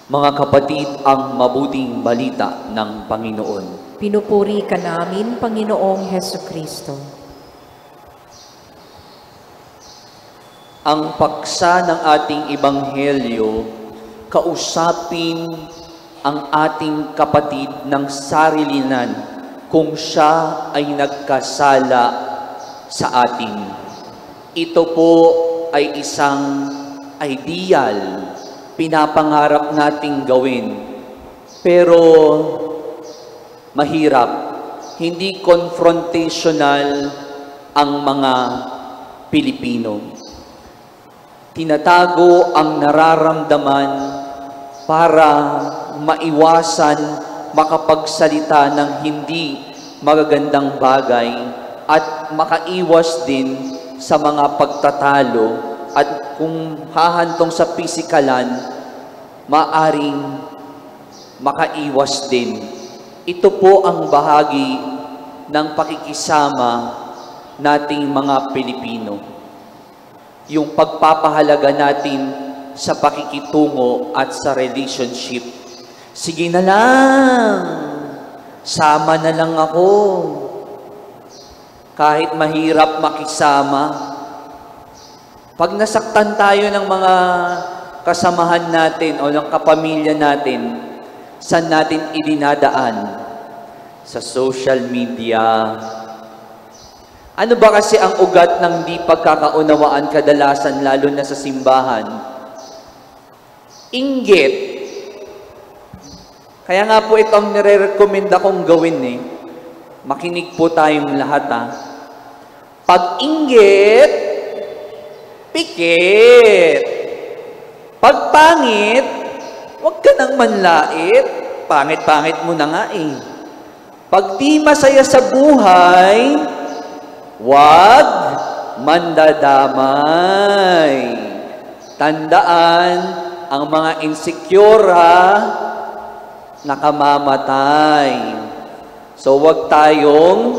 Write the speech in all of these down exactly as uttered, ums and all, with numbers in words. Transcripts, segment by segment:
Mga kapatid, ang mabuting balita ng Panginoon. Pinupuri ka namin, Panginoong Hesukristo. Ang paksa ng ating ebanghelyo, kausapin ang ating kapatid ng sarilinan kung siya ay nagkasala sa atin. Ito po ay isang ideal, pinapangarap nating gawin. Pero mahirap, hindi confrontational ang mga Pilipino. Tinatago ang nararamdaman para maiwasan makapagsalita ng hindi magagandang bagay at makaiwas din sa mga pagtatalo at kung hahantong sa pisikalan, maaring makaiwas din. Ito po ang bahagi ng pakikisama nating mga Pilipino. Yung pagpapahalaga natin sa pakikitungo at sa relationship. Sige na lang, sama na lang ako. Kahit mahirap makisama. Pag nasaktan tayo ng mga kasamahan natin o ng kapamilya natin, saan natin idinadaan? Sa social media. Ano ba kasi ang ugat ng di pagkakaunawaan kadalasan, lalo na sa simbahan? Inggit. Kaya nga po ito ang nire-recommenda kong gawin eh. Makinig po tayong lahat ha. Pag inggit, pikit. Pag pangit, huwag ka nang manlait. Pangit-pangit mo na nga eh. Pag di masaya sa buhay, huwag mandadamay. Tandaan, ang mga insecure ha, nakamamatay. So, huwag tayong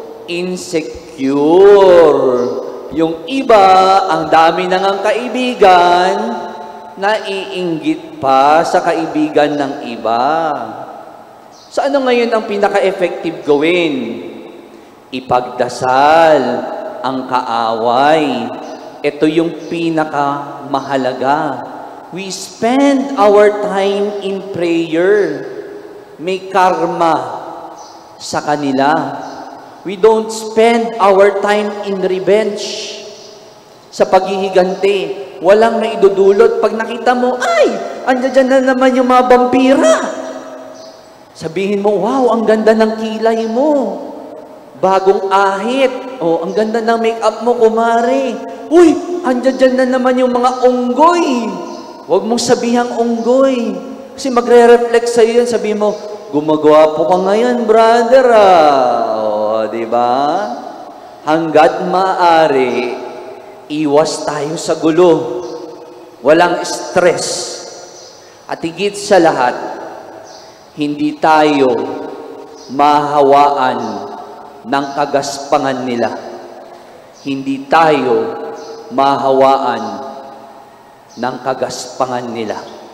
insecure. Yung iba, ang dami nang ang kaibigan, naiinggit pa sa kaibigan ng iba. So, ano ngayon ang pinaka-effective gawin? Ipagdasal ang kaaway. Ito yung pinaka-mahalaga. We spend our time in prayer. May karma sa kanila. We don't spend our time in revenge. Sa paghihiganti, walang naidudulot. Pag nakita mo, ay, andyan na naman yung mga vampira. Sabihin mo, wow, ang ganda ng kilay mo. Bagong ahit. Oh, ang ganda ng make-up mo, kumare. Uy, andyan na naman yung mga unggoy. Huwag mong sabihang unggoy. Kasi magre-reflect sa'yo yan. Sabihin mo, gumagawa po ka ngayon, brother. Ah. O, diba? Hanggat maaari, iwas tayo sa gulo. Walang stress. At higit sa lahat, hindi tayo mahawaan ng kagaspangan nila. Hindi tayo mahawaan ng kagaspangan nila.